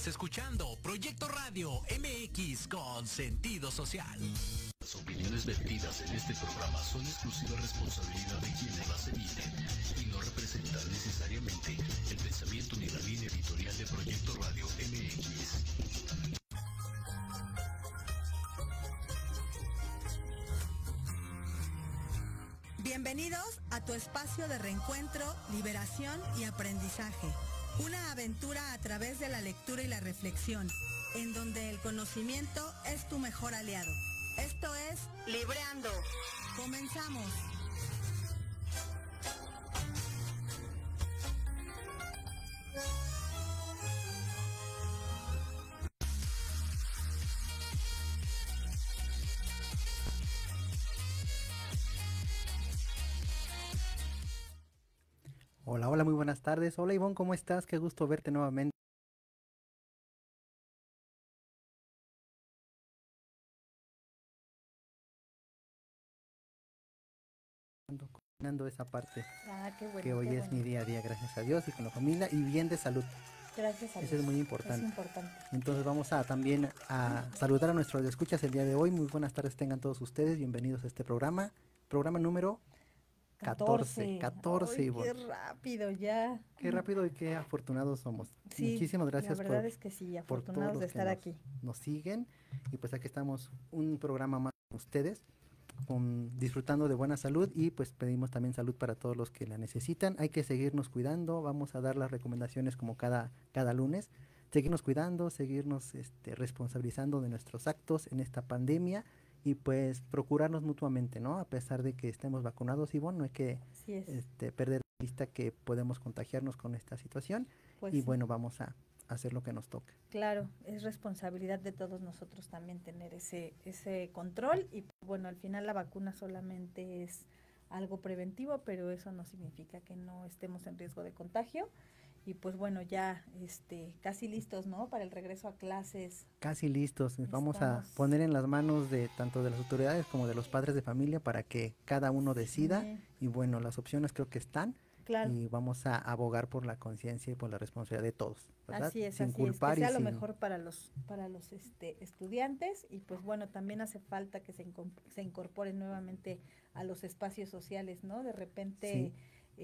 Estás escuchando Proyecto Radio MX con sentido social. Las opiniones vertidas en este programa son exclusiva responsabilidad de quienes las emiten y no representan necesariamente el pensamiento ni la línea editorial de Proyecto Radio MX. Bienvenidos a tu espacio de reencuentro, liberación y aprendizaje. Una aventura a través de la lectura y la reflexión, en donde el conocimiento es tu mejor aliado. Esto es Libreando. Comenzamos. Hola, hola, muy buenas tardes. Hola Ivonne, ¿cómo estás? Qué gusto verte nuevamente. Coordinando esa parte Qué bueno, que hoy qué es bueno. mi día a día, gracias a Dios y con la familia y bien de salud. Gracias a Dios. Eso es muy importante. Es importante. Entonces vamos a también a saludar a nuestros escuchas el día de hoy. Muy buenas tardes tengan todos ustedes. Bienvenidos a este programa número 14. 14, Ay, Ivonne. qué rápido ya. Qué rápido y qué afortunados somos. Sí, Muchísimas gracias la verdad es que sí, por todos afortunados los de que estar aquí. nos siguen. Y pues aquí estamos, un programa más con ustedes, disfrutando de buena salud y pues pedimos también salud para todos los que la necesitan. Hay que seguirnos cuidando, vamos a dar las recomendaciones como cada lunes. Seguirnos cuidando, seguirnos responsabilizando de nuestros actos en esta pandemia y pues procurarnos mutuamente, ¿no? A pesar de que estemos vacunados, Ivonne, no hay que Así es. perder de vista que podemos contagiarnos con esta situación Pues y sí. bueno, vamos a hacer lo que nos toca. Claro, es responsabilidad de todos nosotros también tener ese control y bueno, al final la vacuna solamente es algo preventivo, pero eso no significa que no estemos en riesgo de contagio. Y pues bueno, ya casi listos, ¿no? Para el regreso a clases. Casi listos, vamos a Estamos- poner en las manos de tanto de las autoridades como de los padres de familia para que cada uno decida Sí. y bueno, las opciones creo que están Claro. y vamos a abogar por la conciencia y por la responsabilidad de todos, ¿verdad? Así es, sin así culpar es, que sea y lo sin mejor para los estudiantes y pues bueno, también hace falta que se incorporen nuevamente a los espacios sociales, ¿no? De repente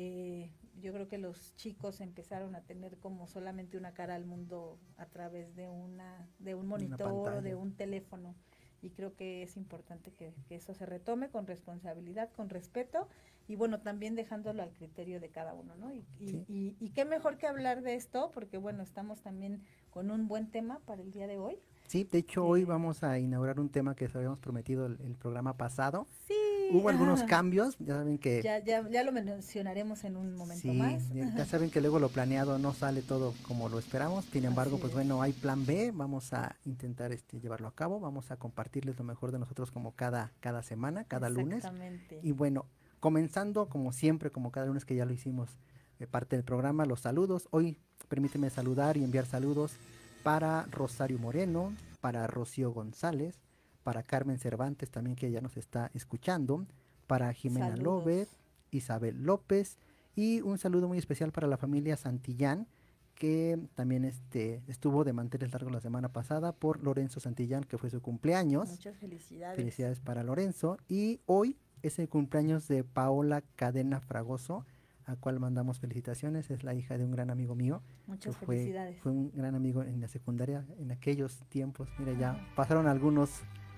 yo creo que los chicos empezaron a tener como solamente una cara al mundo a través de un monitor o pantalla. de un teléfono y creo que es importante que eso se retome con responsabilidad, con respeto y bueno, también dejándolo al criterio de cada uno, ¿no? Y qué mejor que hablar de esto, porque bueno, estamos también con un buen tema para el día de hoy. Sí, de hecho hoy vamos a inaugurar un tema que les habíamos prometido el programa pasado. Sí. Hubo algunos cambios, ya saben que... Ya lo mencionaremos en un momento más. Ya saben que luego lo planeado no sale todo como lo esperamos, sin embargo, Así pues es. bueno, hay plan B, vamos a intentar llevarlo a cabo, vamos a compartirles lo mejor de nosotros como cada semana, cada lunes. Exactamente. Y bueno, comenzando como siempre, como cada lunes que ya lo hicimos parte del programa, los saludos. Hoy permíteme saludar y enviar saludos para Rosario Moreno, para Rocío González, para Carmen Cervantes también que ya nos está escuchando, para Jimena Saludos. López, Isabel López y un saludo muy especial para la familia Santillán que también estuvo de manteles largos la semana pasada por Lorenzo Santillán que fue su cumpleaños. Muchas felicidades. Felicidades para Lorenzo y hoy es el cumpleaños de Paola Cadena Fragoso, a cual mandamos felicitaciones, es la hija de un gran amigo mío. Muchas que fue felicidades. un gran amigo en la secundaria en aquellos tiempos. Mira, ya pasaron algunos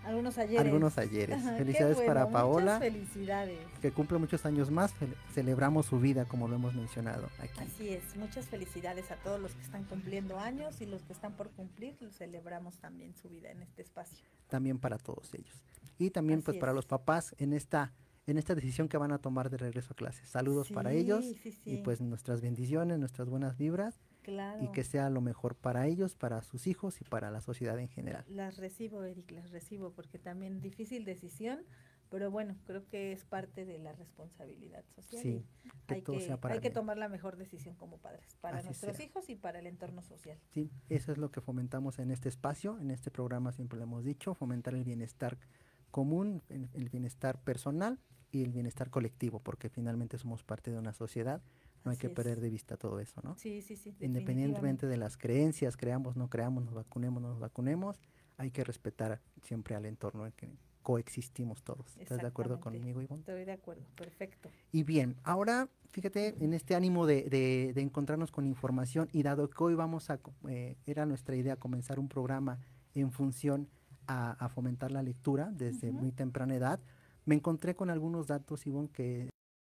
ayeres. Felicidades bueno, para Paola. Muchas felicidades. Que cumple muchos años más. Celebramos su vida, como lo hemos mencionado aquí. Así es, muchas felicidades a todos los que están cumpliendo años y los que están por cumplir, celebramos también su vida en este espacio. También para todos ellos. Y también Así pues es. para los papás en esta decisión que van a tomar de regreso a clases. Saludos para ellos y pues nuestras bendiciones, nuestras buenas vibras. Claro. Y que sea lo mejor para ellos, para sus hijos y para la sociedad en general. Las recibo, Eric, las recibo, porque también difícil decisión, pero bueno, creo que es parte de la responsabilidad social. Sí, que todo sea para hay que bien. tomar la mejor decisión como padres, para Así nuestros sea. hijos y para el entorno social. Sí, eso es lo que fomentamos en este espacio, en este programa siempre lo hemos dicho, fomentar el bienestar común, el bienestar personal y el bienestar colectivo, porque finalmente somos parte de una sociedad No hay Así que es. perder de vista todo eso, ¿no? Sí, sí, sí, Independientemente definitivamente. de las creencias, creamos, no creamos, nos vacunemos, no nos vacunemos, hay que respetar siempre al entorno en que coexistimos todos. ¿Estás de acuerdo Exactamente. conmigo, Ivonne? Estoy de acuerdo. Perfecto. Y bien, ahora fíjate en este ánimo de encontrarnos con información y dado que hoy era nuestra idea comenzar un programa en función a fomentar la lectura desde Ujú. muy temprana edad, me encontré con algunos datos, Ivonne, que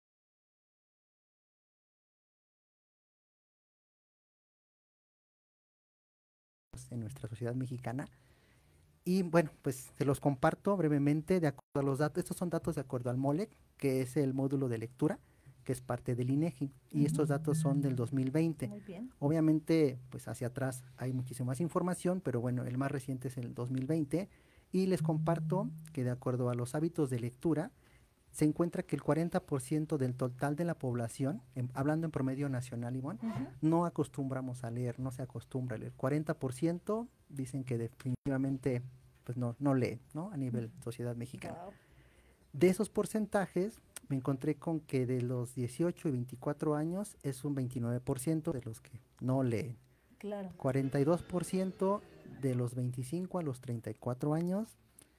en nuestra sociedad mexicana. Y bueno, pues se los comparto brevemente de acuerdo a los datos. Estos son datos de acuerdo al MOLEC, que es el módulo de lectura, que es parte del INEGI. Y estos Ujú. datos son del 2020. Muy bien. Obviamente, pues hacia atrás hay muchísima más información, pero bueno, el más reciente es el 2020. Y les comparto que de acuerdo a los hábitos de lectura, se encuentra que el 40% del total de la población, hablando en promedio nacional, Ivonne, Ujú. no acostumbramos a leer, no se acostumbra a leer. 40% dicen que definitivamente pues no lee, ¿no? A nivel sociedad mexicana. Wow. De esos porcentajes, me encontré con que de los 18 y 24 años es un 29% de los que no leen. Claro. 42% de los 25 a los 34 años,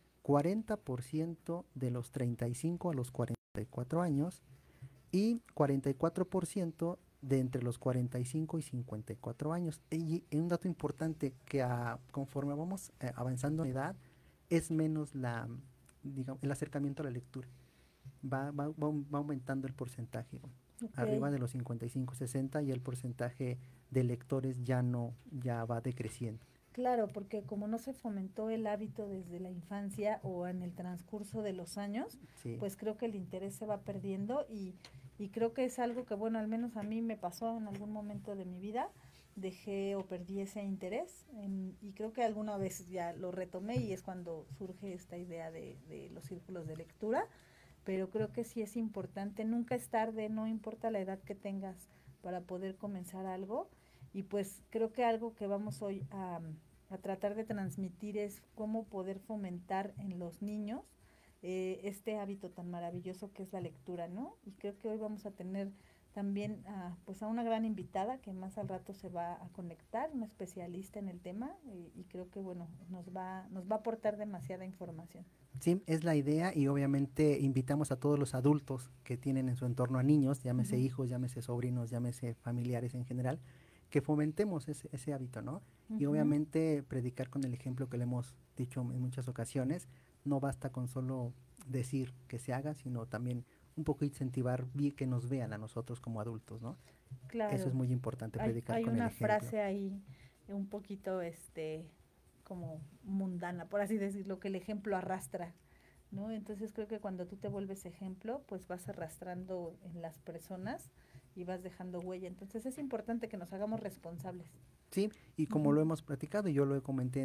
40% de los 35 a los 44 años y 44% de entre los 45 y 54 años. Y un dato importante que conforme vamos avanzando en edad, es menos digamos, el acercamiento a la lectura. Va aumentando el porcentaje, ¿no? Ok. Arriba de los 55, 60 y el porcentaje de lectores ya va decreciendo. Claro, porque como no se fomentó el hábito desde la infancia o en el transcurso de los años, Sí, pues creo que el interés se va perdiendo y creo que es algo que, bueno, al menos a mí me pasó en algún momento de mi vida, dejé o perdí ese interés y creo que alguna vez ya lo retomé y es cuando surge esta idea de los círculos de lectura, pero creo que sí es importante, nunca es tarde, no importa la edad que tengas para poder comenzar algo y pues creo que algo que vamos hoy a tratar de transmitir es cómo poder fomentar en los niños este hábito tan maravilloso que es la lectura, ¿no? Y creo que hoy vamos a tener también pues a una gran invitada que más al rato se va a conectar, una especialista en el tema y creo que bueno, nos va a aportar demasiada información. sí, es la idea y obviamente invitamos a todos los adultos que tienen en su entorno a niños, llámese Ujú. hijos, llámese sobrinos, llámese familiares en general, que fomentemos ese hábito, ¿no? Y Ujú. obviamente predicar con el ejemplo que le hemos dicho en muchas ocasiones, no basta con solo decir que se haga, sino también un poco incentivar que nos vean a nosotros como adultos, ¿no? Eso Claro, es muy importante, predicar hay con el una ejemplo. frase ahí un poquito como mundana, por así decirlo, que el ejemplo arrastra, ¿no? Entonces creo que cuando tú te vuelves ejemplo, pues vas arrastrando en las personas y vas dejando huella. Entonces es importante que nos hagamos responsables. Sí, y como Ujú. lo hemos platicado, y yo lo comenté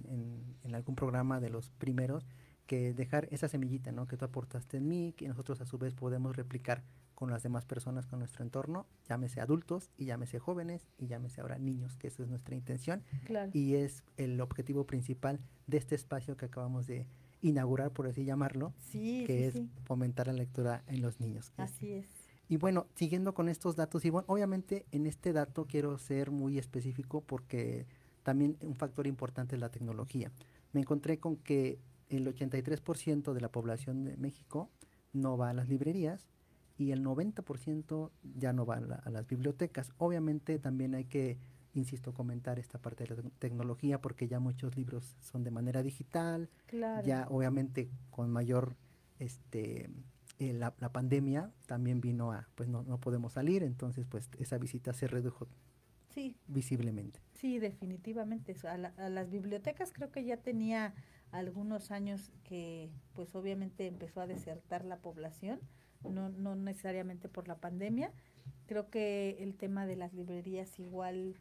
en algún programa de los primeros, que dejar esa semillita, ¿no? Que tú aportaste en mí, que nosotros a su vez podemos replicar con las demás personas, con nuestro entorno, llámese adultos y llámese jóvenes y llámese ahora niños, que esa es nuestra intención Claro, y es el objetivo principal de este espacio que acabamos de inaugurar, por así llamarlo, sí, sí, que es sí, fomentar la lectura en los niños. así es. Y bueno, siguiendo con estos datos, Ivonne, obviamente en este dato quiero ser muy específico porque también un factor importante es la tecnología. Me encontré con que el 83% de la población de México no va a las librerías y el 90% ya no va a las bibliotecas. Obviamente también hay que, insisto, comentar esta parte de la tecnología porque ya muchos libros son de manera digital, Claro, ya obviamente con mayor este la pandemia también vino pues no podemos salir, entonces pues esa visita se redujo sí, visiblemente. sí, definitivamente. A las bibliotecas creo que ya tenía algunos años que pues obviamente empezó a desertar la población, no necesariamente por la pandemia. Creo que el tema de las librerías igual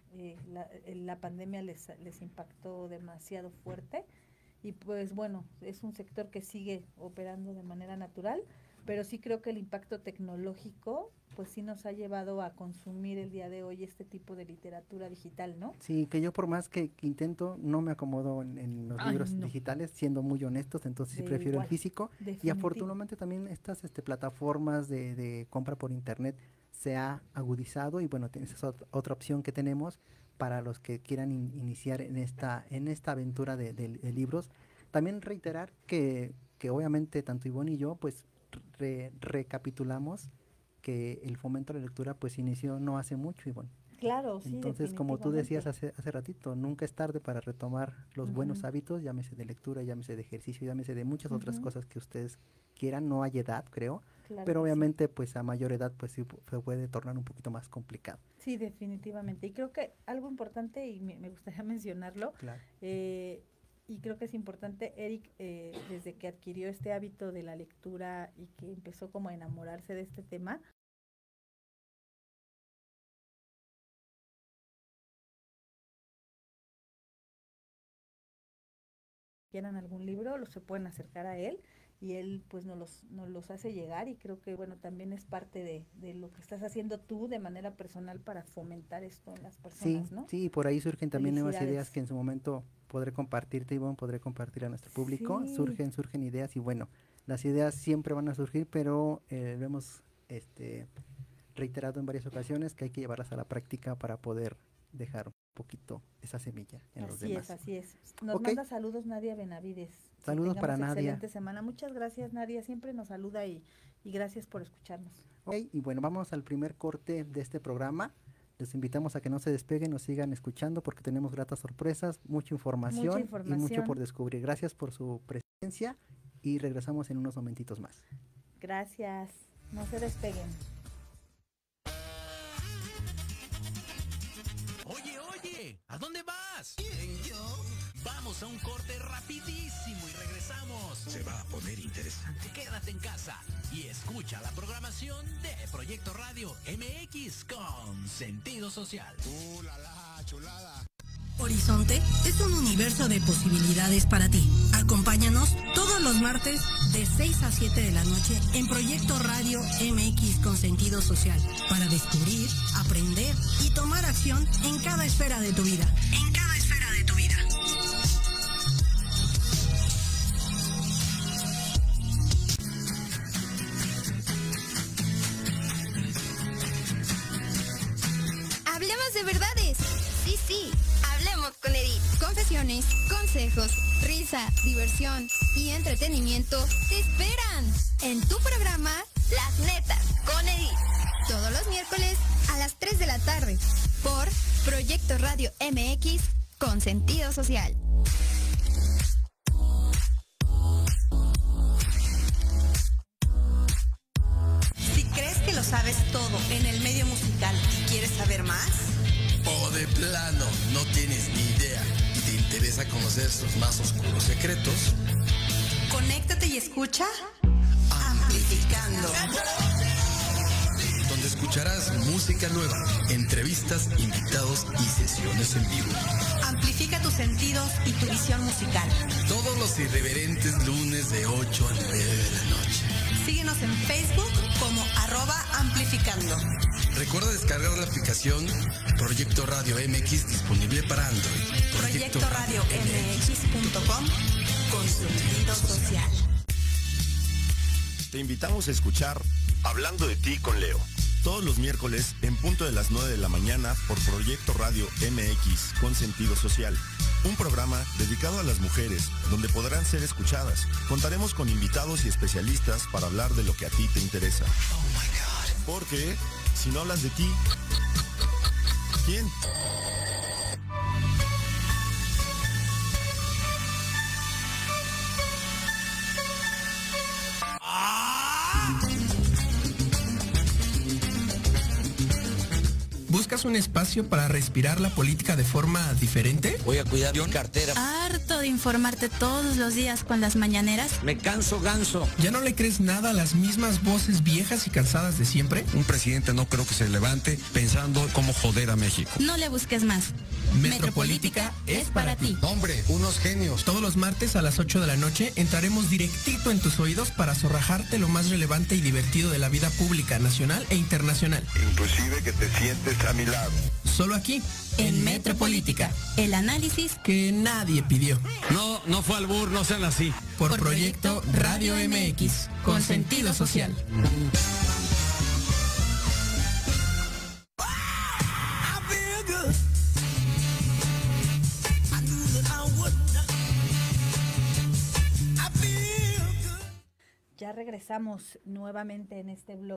la pandemia les impactó demasiado fuerte y pues bueno, es un sector que sigue operando de manera natural, pero sí creo que el impacto tecnológico pues sí nos ha llevado a consumir el día de hoy este tipo de literatura digital, ¿no? Sí, que yo por más que intento, no me acomodo en los libros digitales, siendo muy honestos, entonces sí prefiero el físico. Y afortunadamente también estas plataformas de compra por internet se ha agudizado, y bueno, esa es otra opción que tenemos para los que quieran iniciar en esta aventura de libros. También reiterar que obviamente tanto Ivonne y yo pues recapitulamos que el fomento a la lectura pues inició no hace mucho, Ivonne. Claro, sí. Entonces, como tú decías hace ratito, nunca es tarde para retomar los buenos hábitos, llámese de lectura, llámese de ejercicio, llámese de muchas otras cosas que ustedes quieran. No hay edad, creo, claro, pero obviamente pues a mayor edad pues sí se puede tornar un poquito más complicado. Sí, definitivamente. Y creo que algo importante, y me gustaría mencionarlo, claro. Y creo que es importante, Eric, desde que adquirió este hábito de la lectura y que empezó como a enamorarse de este tema, quieran algún libro, se pueden acercar a él y él pues nos los hace llegar, y creo que bueno, también es parte de lo que estás haciendo tú de manera personal para fomentar esto en las personas, sí, ¿no? Sí, por ahí surgen también nuevas ideas que en su momento podré compartirte, Ivonne, podré compartir a nuestro público. Sí. Surgen ideas, y bueno, las ideas siempre van a surgir, pero lo hemos reiterado en varias ocasiones que hay que llevarlas a la práctica para poder dejar un poquito esa semilla en los demás. Así es. Nos manda saludos Nadia Benavides. Saludos para Nadia. Excelente semana. Muchas gracias, Nadia. Siempre nos saluda y gracias por escucharnos. Y bueno, vamos al primer corte de este programa. Les invitamos a que no se despeguen, nos sigan escuchando porque tenemos gratas sorpresas, mucha información y mucho por descubrir. Gracias por su presencia y regresamos en unos momentitos más. Gracias. No se despeguen. Oye, ¿a dónde vas? ¿Quién, yo? Vamos a un corte rapidísimo y regresamos. Se va a poner interesante. Quédate en casa y escucha la programación de Proyecto Radio MX con sentido social. La chulada. Horizonte es un universo de posibilidades para ti. Acompáñanos todos los martes de 6 a 7 de la noche en Proyecto Radio MX con sentido social, para descubrir, aprender y tomar acción en cada esfera de tu vida. En cada esfera de tu vida. Hablemos de verdades. Sí. Hablemos con Edith. Confesiones, consejos, risa, diversión y entretenimiento te esperan en tu programa Las Netas con Edith. Todos los miércoles a las 3 de la tarde por Proyecto Radio MX con sentido social. Si crees que lo sabes todo en el medio musical y quieres saber más, o de plano no tienes ni idea y te interesa conocer sus más oscuros secretos, conéctate y escucha Amplificando, donde escucharás música nueva, entrevistas, invitados y sesiones en vivo. Amplifica tus sentidos y tu visión musical. Todos los irreverentes lunes de 8 a 9 de la noche. Síguenos en Facebook como @amplificando. Recuerda descargar la aplicación Proyecto Radio MX disponible para Android. ProyectoRadioMX.com con sentido social. Te invitamos a escuchar Hablando de ti con Leo. Todos los miércoles en punto de las 9 de la mañana por Proyecto Radio MX con sentido social. Un programa dedicado a las mujeres, donde podrán ser escuchadas. Contaremos con invitados y especialistas para hablar de lo que a ti te interesa. Oh my God. Porque si no hablas de ti, ¿quién? ¿Buscas un espacio para respirar la política de forma diferente? Voy a cuidar mi cartera. ¿Harto de informarte todos los días con las mañaneras? Me canso ganso. ¿Ya no le crees nada a las mismas voces viejas y cansadas de siempre? Un presidente no creo que se levante pensando cómo joder a México. No le busques más. Metropolítica es para ti. Hombre, unos genios. Todos los martes a las 8 de la noche entraremos directito en tus oídos para zorrajarte lo más relevante y divertido de la vida pública, nacional e internacional. Inclusive que te sientes a mi lado. Solo aquí, en Metropolítica. El análisis que nadie pidió. No fue albur, no sean así. Por Proyecto Radio MX, con sentido social. Ya regresamos nuevamente en este blog.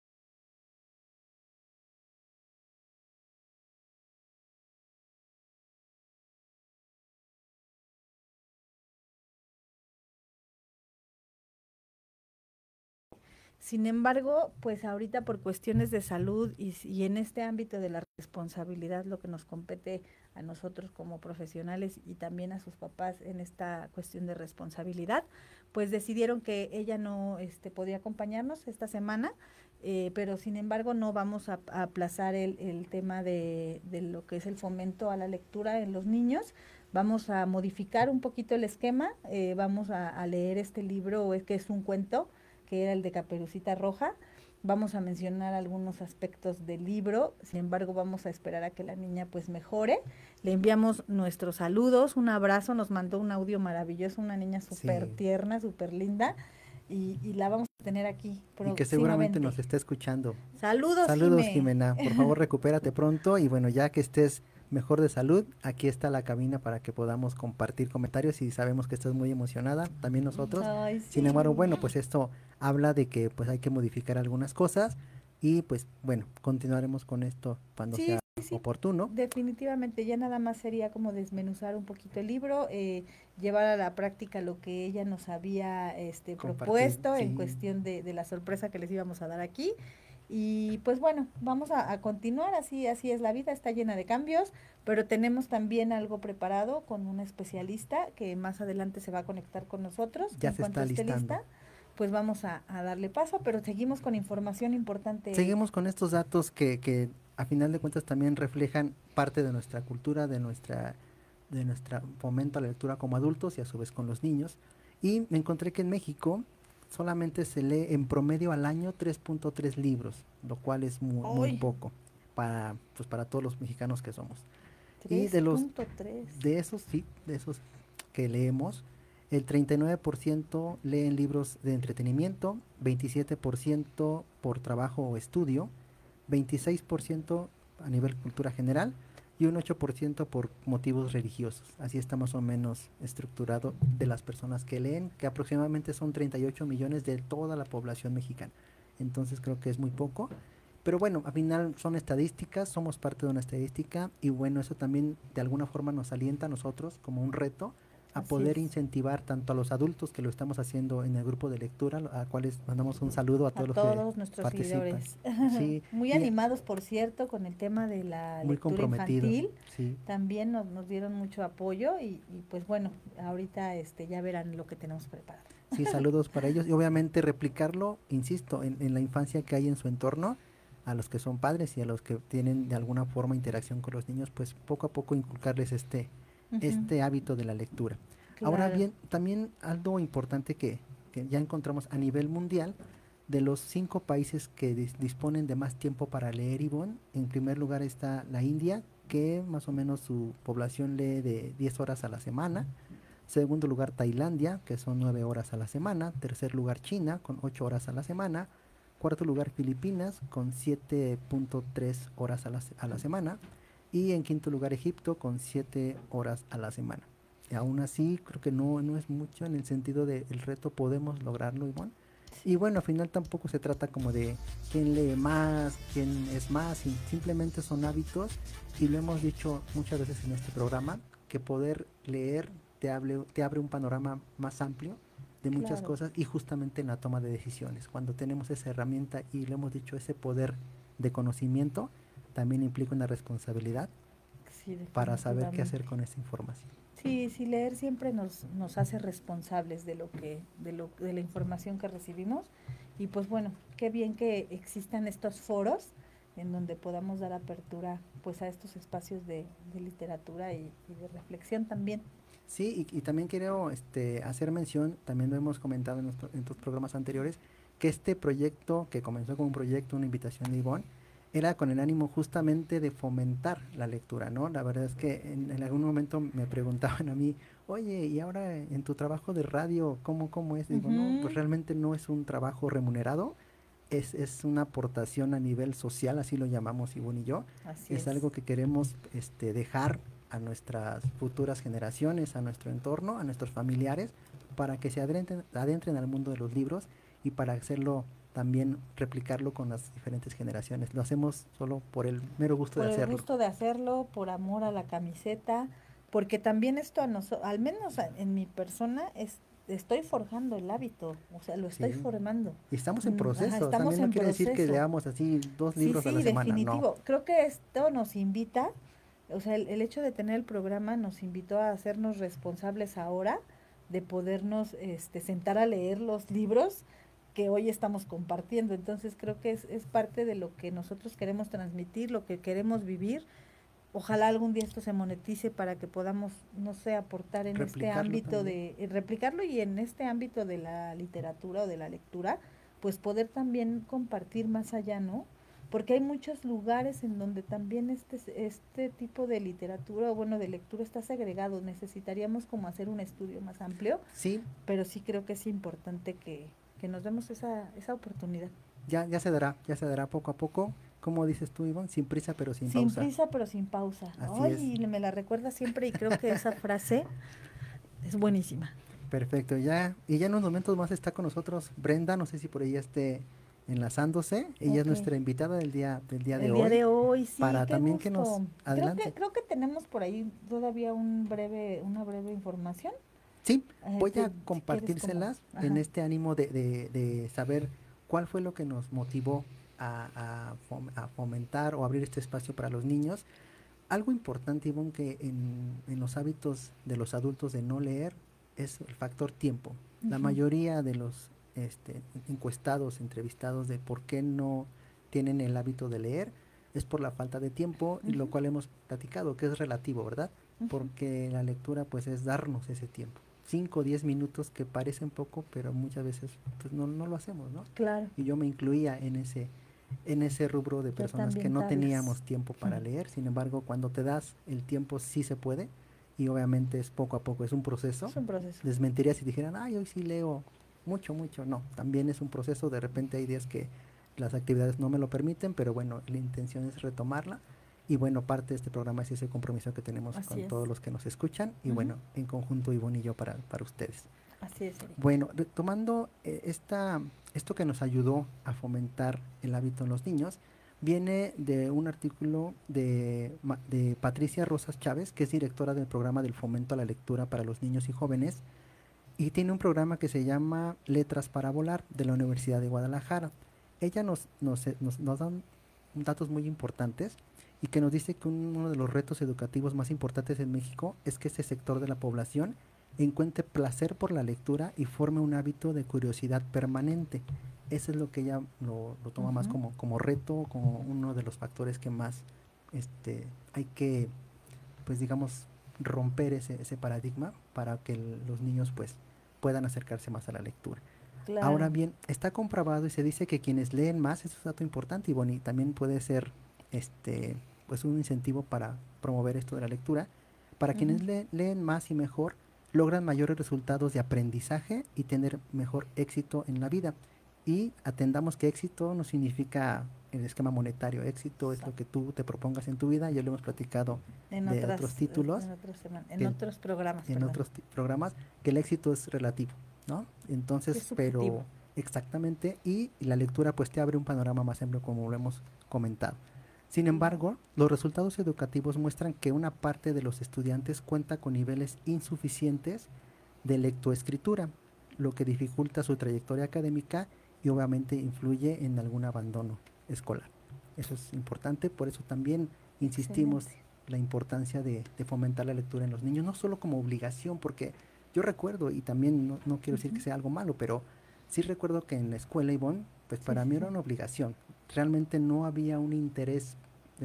Sin embargo, pues ahorita por cuestiones de salud y en este ámbito de la responsabilidad, lo que nos compete a nosotros como profesionales y también a sus papás en esta cuestión de responsabilidad, pues decidieron que ella no podía acompañarnos esta semana, pero sin embargo no vamos a aplazar el tema de lo que es el fomento a la lectura en los niños. Vamos a modificar un poquito el esquema, vamos a leer este libro que es un cuento, que era el de Caperucita Roja. Vamos a mencionar algunos aspectos del libro, sin embargo vamos a esperar a que la niña pues mejore. Le enviamos nuestros saludos, un abrazo, nos mandó un audio maravilloso, una niña súper tierna, súper linda, y la vamos a tener aquí próximamente. Y que seguramente nos está escuchando. Saludos, Jimena. Por favor, recupérate pronto y bueno, ya que estés mejor de salud, aquí está la cabina para que podamos compartir comentarios y sabemos que estás muy emocionada, también nosotros. Ay, sí. Sin embargo, bueno, pues esto habla de que pues hay que modificar algunas cosas y pues bueno, continuaremos con esto cuando sea oportuno. Definitivamente, ya nada más sería como desmenuzar un poquito el libro, llevar a la práctica lo que ella nos había propuesto en cuestión de la sorpresa que les íbamos a dar aquí. Y pues bueno, vamos a continuar, así es la vida, está llena de cambios, pero tenemos también algo preparado con una especialista que más adelante se va a conectar con nosotros. Ya se está listando. Pues vamos a darle paso, pero seguimos con información importante. Seguimos con estos datos que a final de cuentas también reflejan parte de nuestra cultura, de nuestra fomento a la lectura como adultos y a su vez con los niños. Y me encontré que en México solamente se lee en promedio al año 3.3 libros, lo cual es muy poco para todos los mexicanos que somos. 3.3. De esos que leemos, el 39% leen libros de entretenimiento, 27% por trabajo o estudio, 26% a nivel cultura general y un 8% por motivos religiosos. Así está más o menos estructurado de las personas que leen, que aproximadamente son 38 millones de toda la población mexicana. Entonces creo que es muy poco. Pero bueno, al final son estadísticas, somos parte de una estadística y bueno, eso también de alguna forma nos alienta a nosotros como un reto a poder incentivar tanto a los adultos que lo estamos haciendo en el grupo de lectura, a cuales mandamos un saludo a todos los que nuestros participan. Seguidores. Sí, muy animados, por cierto, con el tema de la lectura infantil. Sí. También nos dieron mucho apoyo y pues bueno, ahorita ya verán lo que tenemos preparado. Sí, saludos para ellos y obviamente replicarlo, insisto, en la infancia que hay en su entorno, a los que son padres y a los que tienen de alguna forma interacción con los niños, pues poco a poco inculcarles este hábito de la lectura. Claro. Ahora bien, también algo importante que ya encontramos a nivel mundial, de los 5 países que disponen de más tiempo para leer, Ivonne, en primer lugar está la India, que más o menos su población lee de 10 horas a la semana. Segundo lugar, Tailandia, que son 9 horas a la semana. Tercer lugar, China, con 8 horas a la semana. Cuarto lugar, Filipinas, con 7.3 horas a la semana. Y en quinto lugar, Egipto, con 7 horas a la semana. Y aún así, creo que no es mucho en el sentido del reto, podemos lograrlo, Ivonne. Sí. Y bueno, al final tampoco se trata como de quién lee más, quién es más, simplemente son hábitos. Y lo hemos dicho muchas veces en este programa, que poder leer te abre un panorama más amplio de muchas cosas y justamente en la toma de decisiones. Cuando tenemos esa herramienta y lo hemos dicho, ese poder de conocimiento, también implica una responsabilidad para saber qué hacer con esa información. Sí, leer siempre nos hace responsables de la información que recibimos y pues bueno, qué bien que existan estos foros en donde podamos dar apertura pues a estos espacios de literatura y de reflexión también. Sí, y también quiero hacer mención, también lo hemos comentado en tus programas anteriores, que este proyecto, que comenzó como un proyecto, una invitación de Ivonne, era con el ánimo justamente de fomentar la lectura, ¿no? La verdad es que en algún momento me preguntaban a mí, oye, y ahora en tu trabajo de radio, ¿cómo es? Digo, no, pues realmente no es un trabajo remunerado, es una aportación a nivel social, así lo llamamos Ivonne y yo. Así es algo que queremos dejar a nuestras futuras generaciones, a nuestro entorno, a nuestros familiares, para que se adentren al mundo de los libros y para hacerlo también, replicarlo con las diferentes generaciones. Lo hacemos solo por el mero gusto de hacerlo. Por el gusto de hacerlo, por amor a la camiseta, porque también esto al menos en mi persona estoy forjando el hábito, o sea, lo estoy formando. Y estamos en proceso, estamos también no quiere decir que proceso. leamos así 2 libros a la semana, definitivo. no. Creo que esto nos invita, o sea, el hecho de tener el programa nos invitó a hacernos responsables ahora de podernos sentar a leer los libros que hoy estamos compartiendo. Entonces creo que es parte de lo que nosotros queremos transmitir, lo que queremos vivir. Ojalá algún día esto se monetice para que podamos, no sé, aportar en este ámbito replicarlo, y en este ámbito de la literatura o de la lectura, pues poder también compartir más allá, ¿no? Porque hay muchos lugares en donde también este tipo de literatura, o bueno, de lectura está segregado. Necesitaríamos como hacer un estudio más amplio. Sí. Pero sí creo que es importante que nos demos esa oportunidad. Ya se dará poco a poco. ¿Cómo dices tú, Ivonne? Sin prisa pero sin pausa. Sin prisa pero sin pausa. Ay, me la recuerda siempre y creo que esa frase es buenísima. Perfecto, y ya en unos momentos más está con nosotros Brenda, no sé si por ella esté enlazándose. Ella es nuestra invitada del día de hoy. El día de hoy, sí. Para también gusto. Que nos adelante. Creo que tenemos por ahí todavía una breve información. Sí, voy a compartírselas en este ánimo de saber cuál fue lo que nos motivó a fomentar o abrir este espacio para los niños. Algo importante, Ivonne, que en los hábitos de los adultos de no leer es el factor tiempo. La mayoría de los encuestados, entrevistados de por qué no tienen el hábito de leer es por la falta de tiempo, y lo cual hemos platicado, que es relativo, ¿verdad? Porque la lectura pues es darnos ese tiempo. 5 o 10 minutos que parecen poco, pero muchas veces pues no lo hacemos, ¿no? Claro. Y yo me incluía en ese rubro de personas que no teníamos tiempo para leer. Sin embargo, cuando te das el tiempo sí se puede, y obviamente es poco a poco, es un proceso. Es un proceso. Desmentiría si dijeran, ay, hoy sí leo mucho, no, también es un proceso. De repente hay días que las actividades no me lo permiten, pero bueno, la intención es retomarla. Y bueno, parte de este programa es ese compromiso que tenemos con todos los que nos escuchan, y bueno, en conjunto Ivonne y yo para ustedes. Así es. Bueno, retomando esto que nos ayudó a fomentar el hábito en los niños, viene de un artículo de Patricia Rosas Chávez, que es directora del programa del fomento a la lectura para los niños y jóvenes, y tiene un programa que se llama Letras para Volar, de la Universidad de Guadalajara. Ella nos da datos muy importantes, y que nos dice que uno de los retos educativos más importantes en México es que este sector de la población encuentre placer por la lectura y forme un hábito de curiosidad permanente. Eso es lo que ella lo toma más como reto, como uno de los factores que más hay que, pues digamos, romper ese paradigma para que los niños pues puedan acercarse más a la lectura. Claro. Ahora bien, está comprobado y se dice que quienes leen más, eso es un dato importante, y bueno, y también puede ser pues un incentivo para promover esto de la lectura. Para quienes leen más y mejor, logran mayores resultados de aprendizaje y tener mejor éxito en la vida. Y atendamos que éxito no significa el esquema monetario. Éxito es lo que tú te propongas en tu vida. Ya lo hemos platicado en otros títulos, en otros programas, que el éxito es relativo, ¿no? Entonces, pero exactamente, y la lectura pues te abre un panorama más amplio, como lo hemos comentado. Sin embargo, los resultados educativos muestran que una parte de los estudiantes cuenta con niveles insuficientes de lectoescritura, lo que dificulta su trayectoria académica y obviamente influye en algún abandono escolar. Eso es importante, por eso también insistimos la importancia de fomentar la lectura en los niños, no solo como obligación, porque yo recuerdo, y también no quiero decir que sea algo malo, pero sí recuerdo que en la escuela, Ivonne, pues para mí era una obligación. realmente no había un interés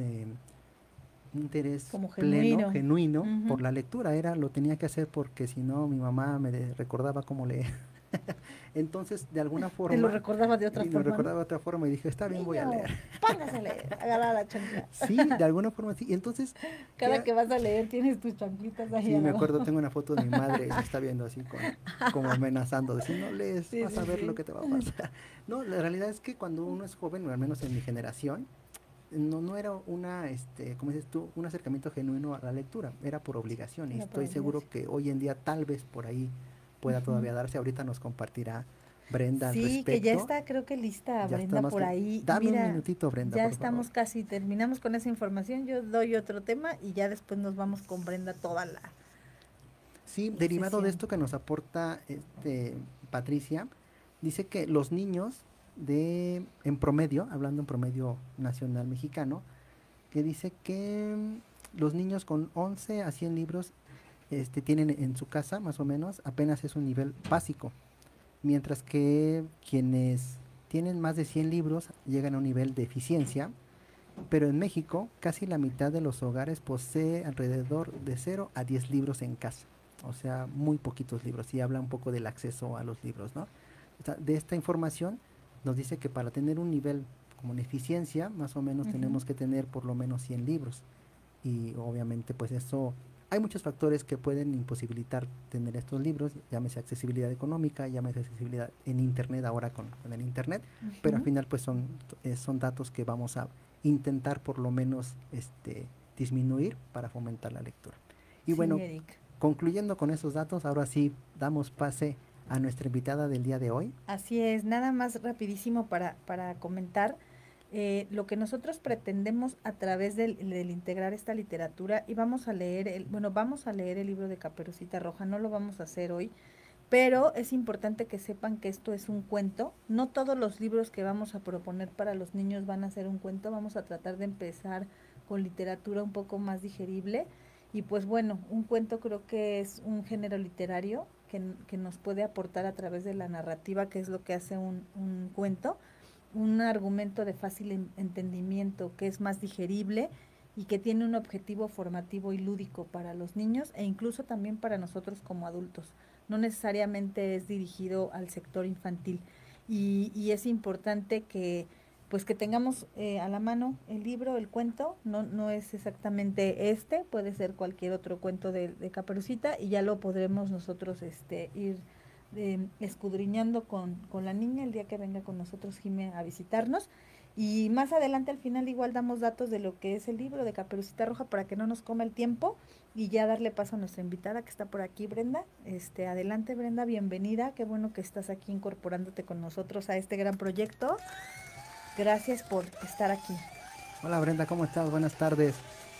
como genuino, genuino por la lectura. Lo tenía que hacer porque si no mi mamá me recordaba cómo leer. Entonces, de alguna forma... Te lo recordaba de otra forma. Lo recordaba de otra forma y dije, está bien, voy a leer. Póngase a leer, agarra la chancla. Sí, de alguna forma sí. Entonces... Cada que vas a leer tienes tus chanclitas ahí. Sí, me acuerdo, tengo una foto de mi madre y me está viendo así como amenazando, de si no lees, vas a ver lo que te va a pasar. No, la realidad es que cuando uno es joven, o al menos en mi generación, no era como dices tú, un acercamiento genuino a la lectura, era por obligación, y estoy seguro que hoy en día tal vez por ahí pueda todavía darse. Ahorita nos compartirá Brenda al respecto. Sí, que ya está, creo que lista ya Brenda por ahí. Dame un minutito, Brenda, ya por estamos favor. Casi terminamos con esa información, yo doy otro tema y ya después nos vamos con Brenda toda la... Sí, derivado de esto que nos aporta Patricia, dice que los niños en promedio, hablando en promedio nacional mexicano, que dice que los niños con 11 a 100 libros tienen en su casa, más o menos, apenas es un nivel básico, mientras que quienes tienen más de 100 libros llegan a un nivel de eficiencia, pero en México casi la mitad de los hogares posee alrededor de 0 a 10 libros en casa, o sea, muy poquitos libros, y habla un poco del acceso a los libros, ¿no? O sea, de esta información nos dice que para tener un nivel como en eficiencia, más o menos tenemos que tener por lo menos 100 libros, y obviamente pues eso... Hay muchos factores que pueden imposibilitar tener estos libros, llámese accesibilidad económica, llámese accesibilidad en internet ahora con el internet, pero al final pues son datos que vamos a intentar por lo menos disminuir para fomentar la lectura. Y bueno, concluyendo con esos datos, ahora sí damos pase a nuestra invitada del día de hoy. Así es, nada más rapidísimo para comentar. Lo que nosotros pretendemos a través del integrar esta literatura, y vamos a leer el libro de Caperucita Roja, no lo vamos a hacer hoy, pero es importante que sepan que esto es un cuento. No todos los libros que vamos a proponer para los niños van a ser un cuento, vamos a tratar de empezar con literatura un poco más digerible, y pues bueno, un cuento creo que es un género literario que nos puede aportar a través de la narrativa, que es lo que hace un cuento, un argumento de fácil entendimiento, que es más digerible y que tiene un objetivo formativo y lúdico para los niños e incluso también para nosotros como adultos. No necesariamente es dirigido al sector infantil, y es importante que tengamos a la mano el libro, el cuento. No es exactamente puede ser cualquier otro cuento de Caperucita, y ya lo podremos nosotros ir escudriñando con la niña el día que venga con nosotros Jimé a visitarnos, y más adelante al final igual damos datos de lo que es el libro de Caperucita Roja para que no nos coma el tiempo, y ya darle paso a nuestra invitada que está por aquí, Brenda. Adelante, Brenda, bienvenida, qué bueno que estás aquí incorporándote con nosotros a este gran proyecto. Gracias por estar aquí. Hola, Brenda, ¿cómo estás? Buenas tardes.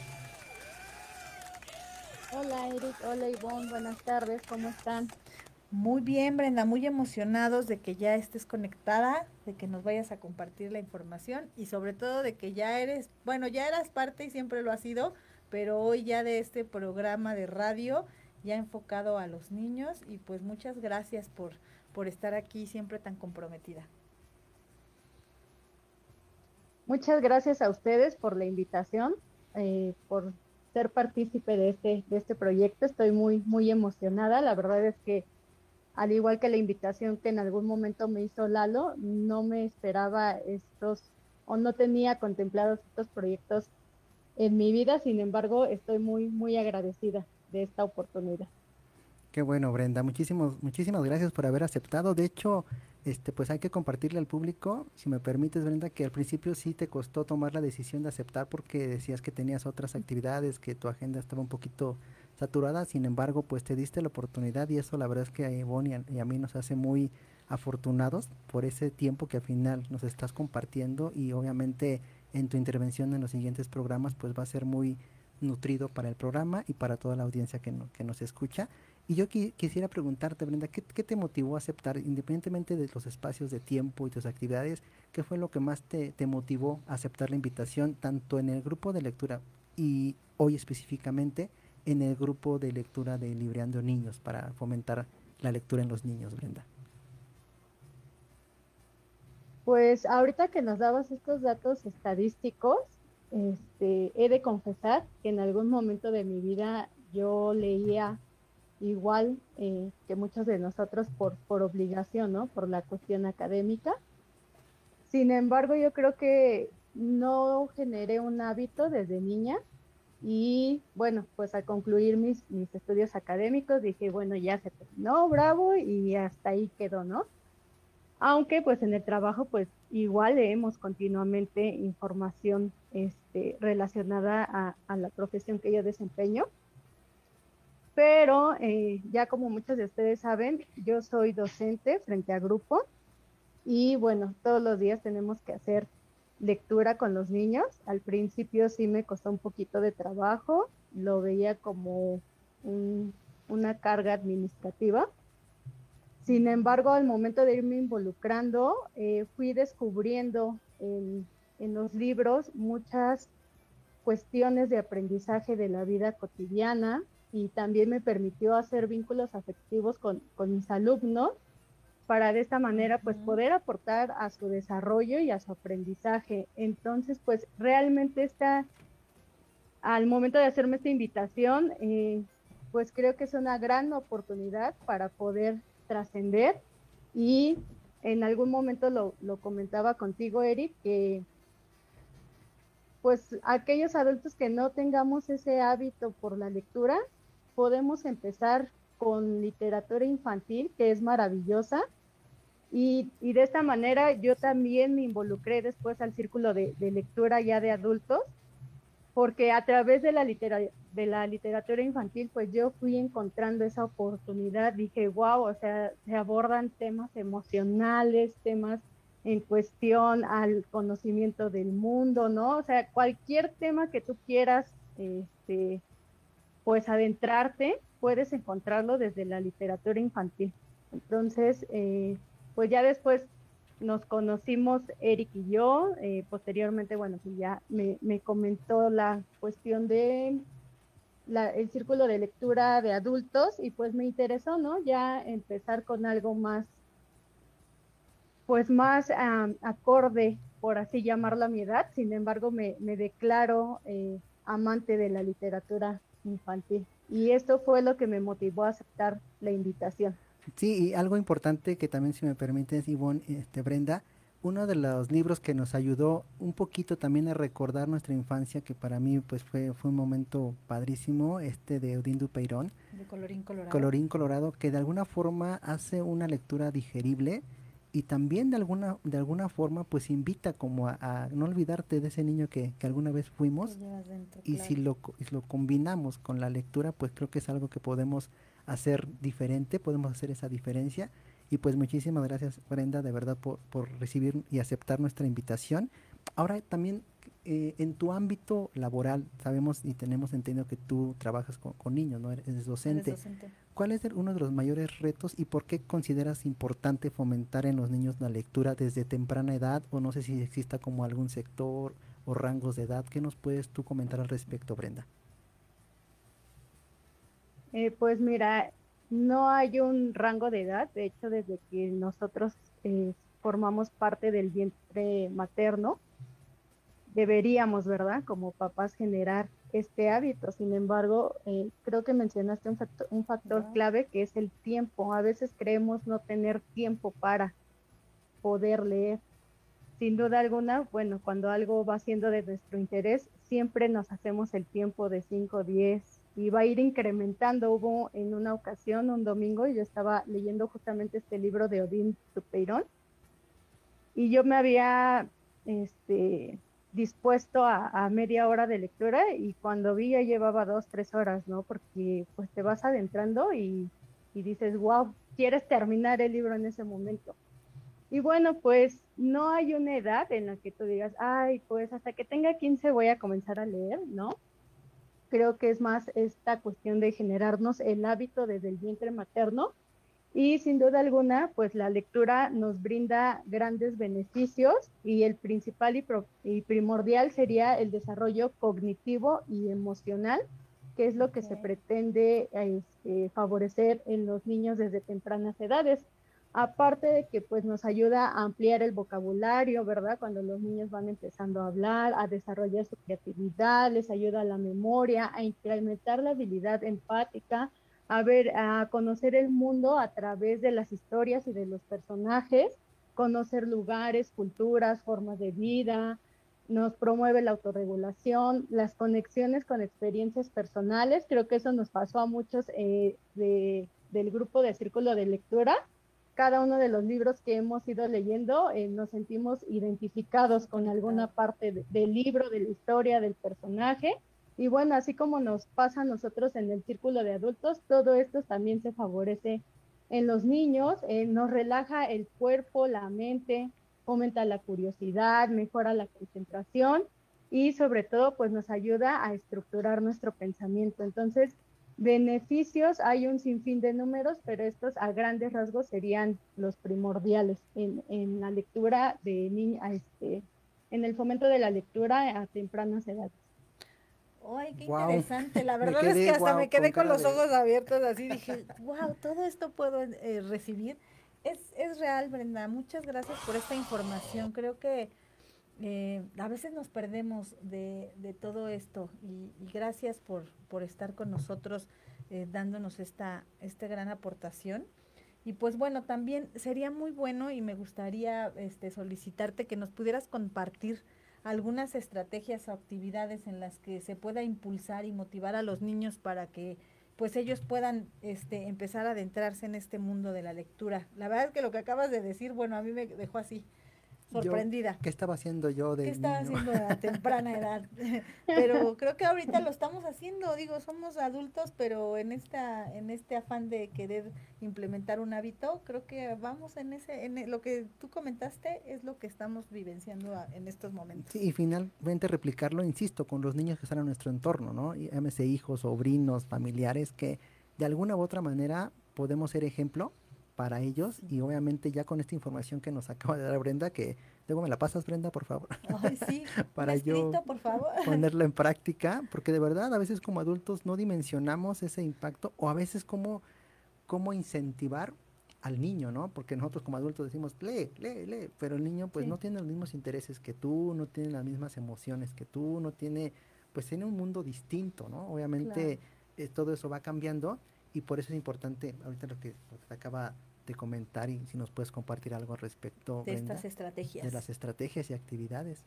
Hola, Eric, hola, Ivonne, buenas tardes, ¿cómo están? Muy bien, Brenda, muy emocionados de que ya estés conectada, de que nos vayas a compartir la información, y sobre todo de que ya eras parte y siempre lo has sido, pero hoy ya de este programa de radio ya enfocado a los niños, y pues muchas gracias por estar aquí siempre tan comprometida. Muchas gracias a ustedes por la invitación, por ser partícipe de este proyecto. Estoy muy, muy emocionada. La verdad es que, al igual que la invitación que en algún momento me hizo Lalo, no me esperaba no tenía contemplados estos proyectos en mi vida. Sin embargo, estoy muy, muy agradecida de esta oportunidad. Qué bueno, Brenda, muchísimas gracias por haber aceptado. De hecho, pues hay que compartirle al público, si me permites, Brenda, que al principio sí te costó tomar la decisión de aceptar porque decías que tenías otras actividades, que tu agenda estaba un poquito saturada. Sin embargo, pues te diste la oportunidad, y eso la verdad es que a Ivonne y a mí nos hace muy afortunados por ese tiempo que al final nos estás compartiendo, y obviamente en tu intervención en los siguientes programas pues va a ser muy nutrido para el programa y para toda la audiencia que nos escucha. Y yo quisiera preguntarte, Brenda, ¿qué te motivó a aceptar, independientemente de los espacios de tiempo y tus actividades, qué fue lo que más te motivó a aceptar la invitación, tanto en el grupo de lectura y hoy específicamente en el grupo de lectura de Libreando Niños, para fomentar la lectura en los niños, Brenda? Pues ahorita que nos dabas estos datos estadísticos, he de confesar que en algún momento de mi vida yo leía igual que muchos de nosotros por obligación, ¿no? Por la cuestión académica. Sin embargo, yo creo que no generé un hábito desde niña y bueno, pues al concluir mis estudios académicos dije, bueno, ya se terminó, bravo, y hasta ahí quedó, ¿no? Aunque pues en el trabajo pues igual leemos continuamente información relacionada a la profesión que yo desempeño. Pero ya como muchos de ustedes saben, yo soy docente frente a grupo y bueno, todos los días tenemos que hacer lectura con los niños. Al principio sí me costó un poquito de trabajo, lo veía como una carga administrativa. Sin embargo, al momento de irme involucrando, fui descubriendo en los libros muchas cuestiones de aprendizaje de la vida cotidiana y también me permitió hacer vínculos afectivos con mis alumnos para de esta manera pues poder aportar a su desarrollo y a su aprendizaje. Entonces, pues realmente al momento de hacerme esta invitación, pues creo que es una gran oportunidad para poder trascender y en algún momento lo comentaba contigo, Eric, que pues aquellos adultos que no tengamos ese hábito por la lectura, podemos empezar con literatura infantil, que es maravillosa, y de esta manera yo también me involucré después al círculo de lectura ya de adultos, porque a través de la literatura infantil, pues yo fui encontrando esa oportunidad, dije, wow, o sea, se abordan temas emocionales, temas en cuestión al conocimiento del mundo, ¿no? O sea, cualquier tema que tú quieras, pues adentrarte, puedes encontrarlo desde la literatura infantil. Entonces, pues ya después nos conocimos Eric y yo, posteriormente, bueno, pues ya me comentó la cuestión de el círculo de lectura de adultos y pues me interesó, ¿no? Ya empezar con algo más, pues más acorde, por así llamarlo a mi edad. Sin embargo, me declaro amante de la literatura infantil y esto fue lo que me motivó a aceptar la invitación. Sí, y algo importante que también, si me permites, Ivonne, Brenda, uno de los libros que nos ayudó un poquito también a recordar nuestra infancia, que para mí pues fue un momento padrísimo, de Odín Dupeirón, de Colorín Colorado. Colorín Colorado, que de alguna forma hace una lectura digerible y también de alguna forma pues invita como a no olvidarte de ese niño que alguna vez fuimos dentro, y claro. Si lo combinamos con la lectura, pues creo que es algo que podemos hacer diferente, podemos hacer esa diferencia. Y pues muchísimas gracias, Brenda, de verdad por recibir y aceptar nuestra invitación. Ahora también en tu ámbito laboral, sabemos y tenemos entendido que tú trabajas con niños, ¿no? Eres docente. ¿Cuál es uno de los mayores retos y por qué consideras importante fomentar en los niños la lectura desde temprana edad? O no sé si exista como algún sector o rangos de edad. ¿Qué nos puedes tú comentar al respecto, Brenda? Pues mira, no hay un rango de edad. De hecho, desde que nosotros formamos parte del vientre materno, deberíamos, ¿verdad?, como papás generar este hábito. Sin embargo, creo que mencionaste un factor clave, que es el tiempo. A veces creemos no tener tiempo para poder leer. Sin duda alguna, bueno, cuando algo va siendo de nuestro interés, siempre nos hacemos el tiempo de 5, 10, y va a ir incrementando. Hubo en una ocasión, un domingo, yo estaba leyendo justamente este libro de Odín Dupeirón, y yo me había dispuesto a media hora de lectura, y cuando vi ya llevaba 2, 3 horas, ¿no? Porque pues te vas adentrando y dices, wow, quieres terminar el libro en ese momento. Y bueno, pues no hay una edad en la que tú digas, ay, pues hasta que tenga 15 voy a comenzar a leer, ¿no? Creo que es más esta cuestión de generarnos el hábito desde el vientre materno, y sin duda alguna, pues la lectura nos brinda grandes beneficios, y el principal y primordial sería el desarrollo cognitivo y emocional, que es lo que se pretende favorecer en los niños desde tempranas edades. aparte de que pues nos ayuda a ampliar el vocabulario, ¿verdad? Cuando los niños van empezando a hablar, a desarrollar su creatividad, les ayuda a la memoria, a incrementar la habilidad empática, a conocer el mundo a través de las historias y de los personajes, conocer lugares, culturas, formas de vida, nos promueve la autorregulación, las conexiones con experiencias personales. Creo que eso nos pasó a muchos del grupo de Círculo de Lectura. Cada uno de los libros que hemos ido leyendo nos sentimos identificados con alguna parte del libro, de la historia, del personaje. Y bueno, así como nos pasa a nosotros en el círculo de adultos, todo esto también se favorece en los niños, nos relaja el cuerpo, la mente, fomenta la curiosidad, mejora la concentración y sobre todo pues nos ayuda a estructurar nuestro pensamiento. Entonces, beneficios, hay un sinfín de números, pero estos a grandes rasgos serían los primordiales en la lectura de en el fomento de la lectura a tempranas edades. ¡Ay, qué interesante! La verdad es que hasta me quedé con los ojos abiertos, así dije, wow, todo esto puedo recibir. Es real, Brenda. Muchas gracias por esta información. Creo que a veces nos perdemos de todo esto y gracias por estar con nosotros dándonos esta gran aportación. Y pues bueno, también sería muy bueno y me gustaría solicitarte que nos pudieras compartir algunas estrategias o actividades en las que se pueda impulsar y motivar a los niños para que pues ellos puedan empezar a adentrarse en este mundo de la lectura. La verdad es que lo que acabas de decir, bueno, a mí me dejó así sorprendida. ¿Qué estaba haciendo yo de ¿Qué estaba niño? haciendo a temprana edad? Pero creo que ahorita lo estamos haciendo, digo, somos adultos, pero en este afán de querer implementar un hábito, creo que vamos lo que tú comentaste es lo que estamos vivenciando en estos momentos. Sí, y finalmente replicarlo, insisto, con los niños que están en nuestro entorno, ¿no? Y llámese hijos, sobrinos, familiares, que de alguna u otra manera podemos ser ejemplo para ellos y obviamente ya con esta información que nos acaba de dar Brenda, que luego me la pasas, Brenda, por favor. Ay, sí, para yo por favor. ponerlo en práctica, porque de verdad a veces como adultos no dimensionamos ese impacto o a veces cómo incentivar al niño, ¿no? Porque nosotros como adultos decimos, lee, pero el niño pues no tiene los mismos intereses que tú, no tiene las mismas emociones que tú, pues tiene un mundo distinto, ¿no? Obviamente todo eso va cambiando y por eso es importante, ahorita lo que te acaba de comentar y si nos puedes compartir algo al respecto, de Brenda, estas estrategias. De las estrategias y actividades.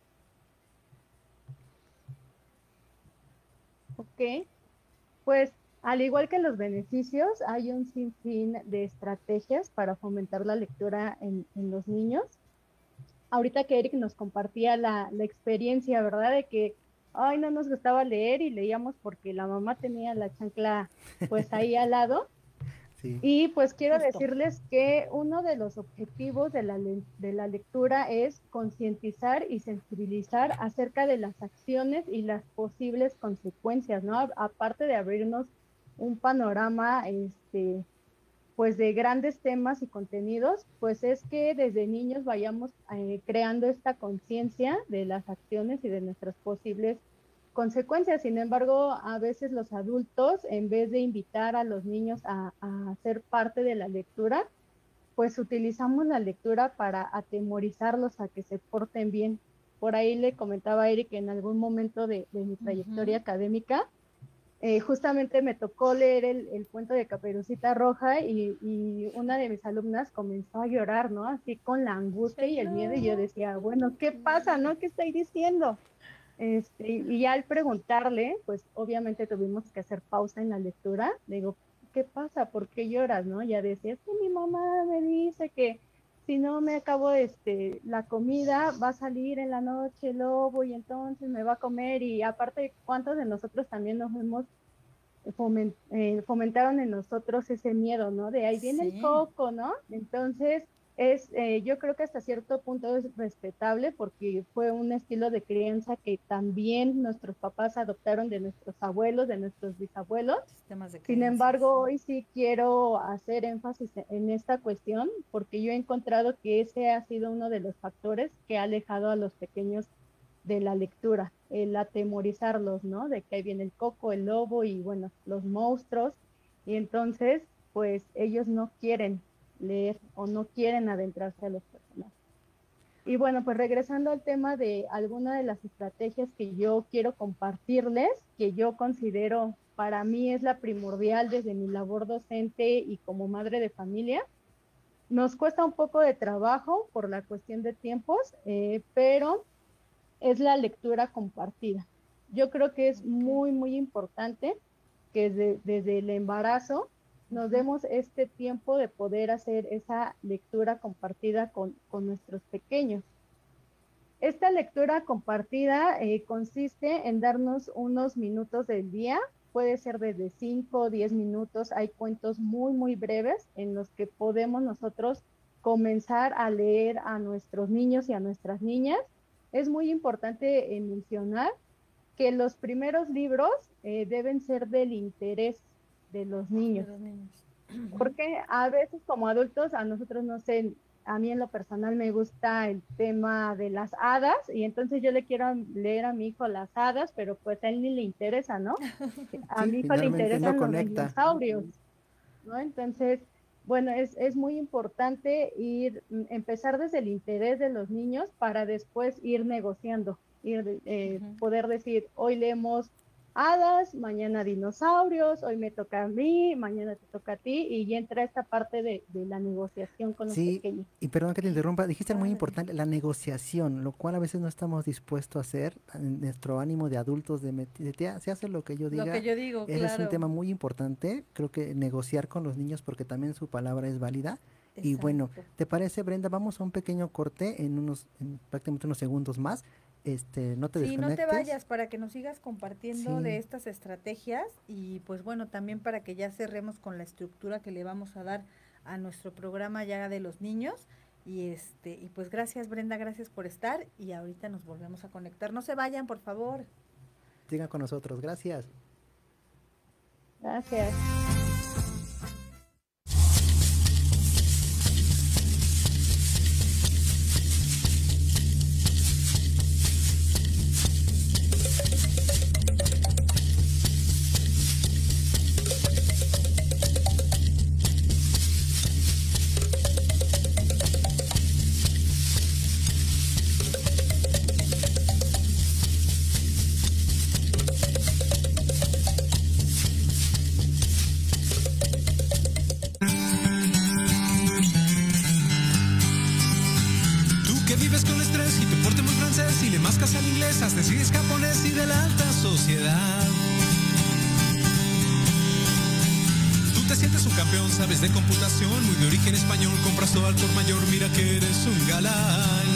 Ok, pues al igual que los beneficios, hay un sinfín de estrategias para fomentar la lectura en los niños. Ahorita que Eric nos compartía la experiencia, ¿verdad? De que, ay, no nos gustaba leer y leíamos porque la mamá tenía la chancla pues ahí al lado. Sí. Y pues quiero decirles que uno de los objetivos de la lectura es concientizar y sensibilizar acerca de las acciones y las posibles consecuencias, ¿no? Aparte de abrirnos un panorama pues de grandes temas y contenidos, pues es que desde niños vayamos creando esta conciencia de las acciones y de nuestras posibles consecuencias. Sin embargo, a veces los adultos, en vez de invitar a los niños a ser parte de la lectura, pues utilizamos la lectura para atemorizarlos a que se porten bien. Por ahí le comentaba a Eric que en algún momento de mi trayectoria académica, justamente me tocó leer el cuento de Caperucita Roja y una de mis alumnas comenzó a llorar, ¿no? Así con la angustia y el miedo, y yo decía, bueno, ¿qué pasa, no? ¿Qué estoy diciendo? Y ya al preguntarle, pues obviamente tuvimos que hacer pausa en la lectura. Le digo, ¿qué pasa? ¿Por qué lloras, no? Ya decía, es que mi mamá me dice que si no me acabo la comida, va a salir en la noche el lobo y entonces me va a comer. Y aparte, ¿cuántos de nosotros también nos hemos fomentaron en nosotros ese miedo, ¿no? De ahí viene el coco, ¿no? Entonces, yo creo que hasta cierto punto es respetable porque fue un estilo de crianza que también nuestros papás adoptaron de nuestros abuelos, de nuestros bisabuelos. Sin embargo, hoy sí quiero hacer énfasis en esta cuestión porque yo he encontrado que ese ha sido uno de los factores que ha alejado a los pequeños de la lectura, el atemorizarlos, ¿no? De que ahí viene el coco, el lobo y bueno, los monstruos. Y entonces, pues ellos no quieren leer o no quieren adentrarse a los personajes. Y bueno, pues regresando al tema de alguna de las estrategias que yo quiero compartirles, que yo considero para mí es la primordial desde mi labor docente y como madre de familia. Nos cuesta un poco de trabajo por la cuestión de tiempos, pero es la lectura compartida. Yo creo que es muy, muy importante que desde el embarazo nos demos este tiempo de poder hacer esa lectura compartida con nuestros pequeños. Esta lectura compartida consiste en darnos unos minutos del día, puede ser desde 5 o 10 minutos, hay cuentos muy, muy breves en los que podemos nosotros comenzar a leer a nuestros niños y a nuestras niñas. Es muy importante mencionar que los primeros libros deben ser del interés de los niños. Porque a veces como adultos, a nosotros no sé, a mí en lo personal me gusta el tema de las hadas y entonces yo le quiero leer a mi hijo las hadas, pero pues a él ni le interesa, ¿no? A mi hijo le interesan los dinosaurios, ¿no? Entonces, bueno, es muy importante empezar desde el interés de los niños para después ir negociando, poder decir, hoy leemos hadas, mañana dinosaurios, hoy me toca a mí, mañana te toca a ti, y ya entra esta parte de la negociación con los pequeños. Y perdón que te interrumpa, dijiste algo muy importante, la negociación, lo cual a veces no estamos dispuestos a hacer, en nuestro ánimo de adultos, se hace lo que yo diga. Lo que yo digo, ese es un tema muy importante, creo que negociar con los niños porque también su palabra es válida. Exacto. Y bueno, ¿te parece, Brenda? Vamos a un pequeño corte en prácticamente unos segundos más. No te desconectes. Sí, no te vayas, para que nos sigas compartiendo de estas estrategias y pues bueno, también para que ya cerremos con la estructura que le vamos a dar a nuestro programa ya de los niños y pues gracias, Brenda, gracias por estar y ahorita nos volvemos a conectar. No se vayan, por favor. Sigan con nosotros, gracias. Gracias. Decides japonés y de la alta sociedad. Tú te sientes un campeón, sabes de computación, muy de origen español, compras todo al por mayor, mira que eres un galán.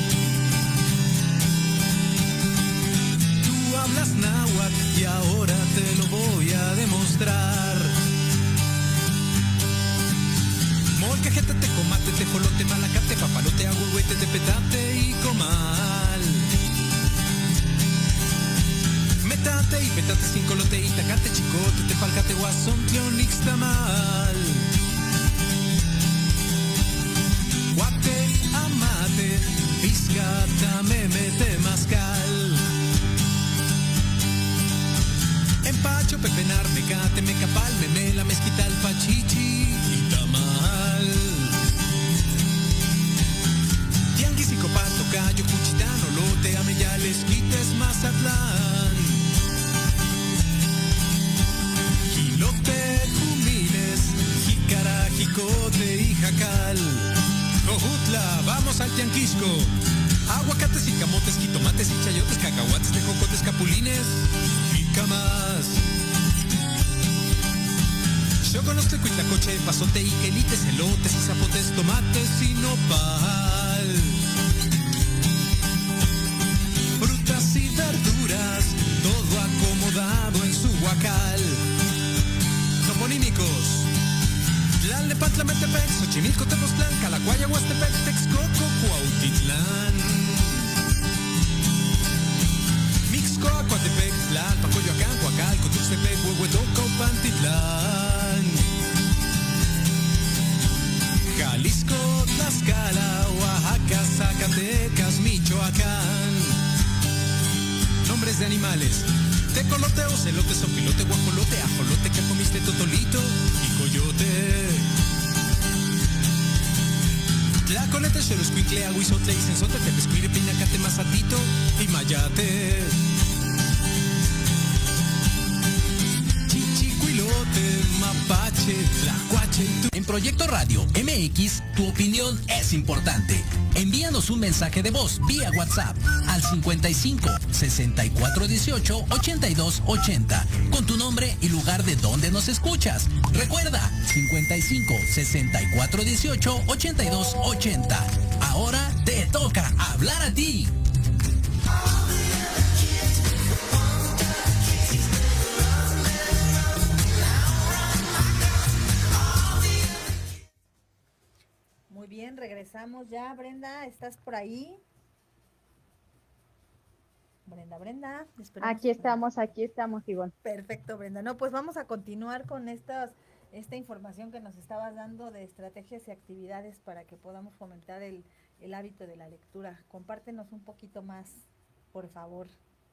Tú hablas náhuatl y ahora te lo voy a demostrar. Molcajete, te comate, te jolote, malacate, papalote, agüehuete, te petate y comal. Metate y petate sin colote y tacate chicote, te falcate guasón, tlionix tamal. Guate, amate, piscata, mete mascal. Empacho, pepenar, mecate, mecapal, memela, mezquital, pachichi y tamal. Tianguis y copato, callo, cuchitano, lote, ameyales, quites, mazatlán. Gilote, jumiles, jícara, jicote y jacal. Jojutla, vamos al tianquisco. Aguacates y camotes, jitomates y chayotes, cacahuates, tejocotes, capulines y camas. Yo conozco cuitlacoche, pasote y quelites, elotes y zapotes, tomates y nopal. Frutas y verduras, todo acomodado en su huacal. Toponímicos: Tlalnepantla, Metepec, Xochimilco, Tepoztlán, Calacuaya, Huastepec, Texcoco, Cuautitlán. Mixcoa, Coatepec, Tlalpan, Coyoacán, Coacalco, Tuxtepec, Huehuetoca, Pantitlán. Jalisco, Tlaxcala, Oaxaca, Zacatecas, Michoacán. Nombres de animales: tecolote, ocelote, sopilote, guajolote, ajolote, que comiste totolito y coyote. Tlaconete, Xoloscuincle, Aguizotle, Isenzote, Tepescuire, Pinacate, Mazatito y Mayate. Chichicuilote, Mapache, Tlacuache. En Proyecto Radio MX, tu opinión es importante. Envíanos un mensaje de voz vía WhatsApp al 55 64 18 82 80 con tu nombre y lugar de donde nos escuchas. Recuerda, 55 64 18 82 80. Ahora te toca hablar a ti. Muy bien, regresamos ya. Brenda, ¿estás por ahí? Brenda. Aquí estamos, Ivonne. Perfecto, Brenda. No, pues vamos a continuar con esta información que nos estabas dando de estrategias y actividades para que podamos fomentar el hábito de la lectura. Compártenos un poquito más, por favor.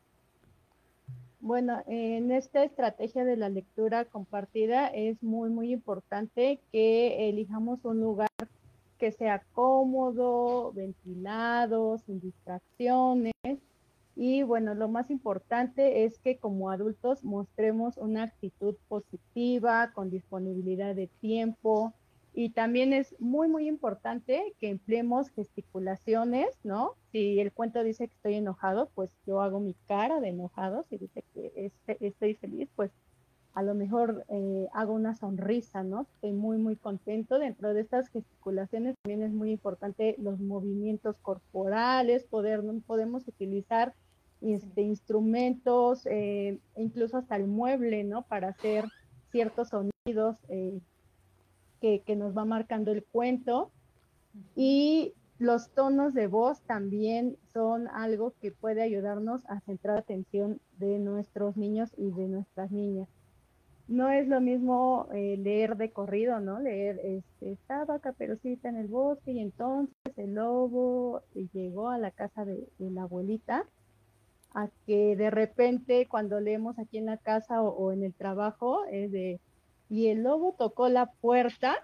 Bueno, en esta estrategia de la lectura compartida es muy, muy importante que elijamos un lugar que sea cómodo, ventilado, sin distracciones. Y bueno, lo más importante es que como adultos mostremos una actitud positiva, con disponibilidad de tiempo. Y también es muy, muy importante que empleemos gesticulaciones, ¿no? Si el cuento dice que estoy enojado, pues yo hago mi cara de enojado. Si dice que estoy feliz, pues a lo mejor hago una sonrisa, ¿no? Estoy muy, muy contento. Dentro de estas gesticulaciones también es muy importante los movimientos corporales, podemos utilizar instrumentos, incluso hasta el mueble, ¿no? Para hacer ciertos sonidos que nos va marcando el cuento. Y los tonos de voz también son algo que puede ayudarnos a centrar la atención de nuestros niños y de nuestras niñas. No es lo mismo leer de corrido, ¿no? Leer, estaba Caperucita en el bosque y entonces el lobo llegó a la casa de la abuelita, a que de repente cuando leemos aquí en la casa o en el trabajo es de, y el lobo tocó la puerta.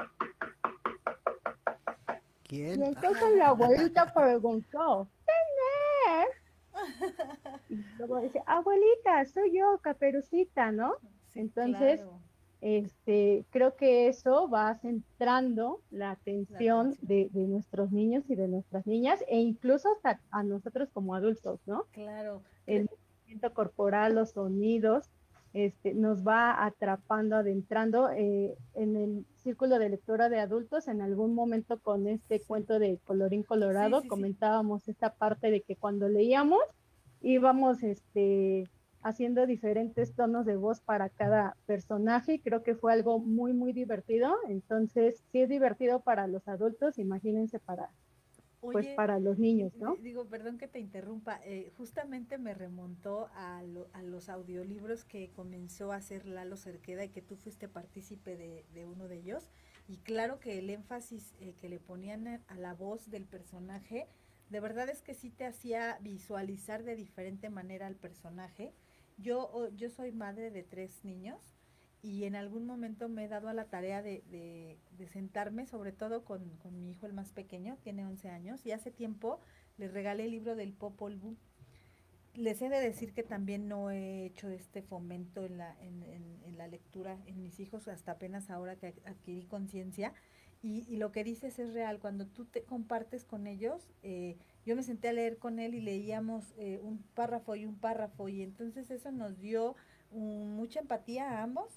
¿Quién? Y entonces la abuelita preguntó, ¿quién es? Y luego dice, abuelita, soy yo, Caperucita, ¿no? Entonces, claro. Creo que eso va centrando la atención de nuestros niños y de nuestras niñas, e incluso hasta a nosotros como adultos, ¿no? Claro. El movimiento corporal, los sonidos, nos va atrapando, adentrando en el círculo de lectura de adultos. En algún momento con este cuento de Colorín Colorado comentábamos esta parte de que cuando leíamos íbamos haciendo diferentes tonos de voz para cada personaje, y creo que fue algo muy, muy divertido. Entonces, si es divertido para los adultos, imagínense para los niños, ¿no? Digo, perdón que te interrumpa, justamente me remontó a los audiolibros que comenzó a hacer Lalo Cerqueda y que tú fuiste partícipe de uno de ellos, y claro que el énfasis que le ponían a la voz del personaje, de verdad es que sí te hacía visualizar de diferente manera al personaje. Yo soy madre de 3 niños y en algún momento me he dado a la tarea de sentarme, sobre todo con mi hijo el más pequeño, tiene 11 años, y hace tiempo le regalé el libro del Popol Vuh. Les he de decir que también no he hecho este fomento en la lectura en mis hijos hasta apenas ahora que adquirí conciencia, y lo que dices es real. Cuando tú te compartes con ellos, yo me senté a leer con él y leíamos un párrafo, y entonces eso nos dio mucha empatía a ambos,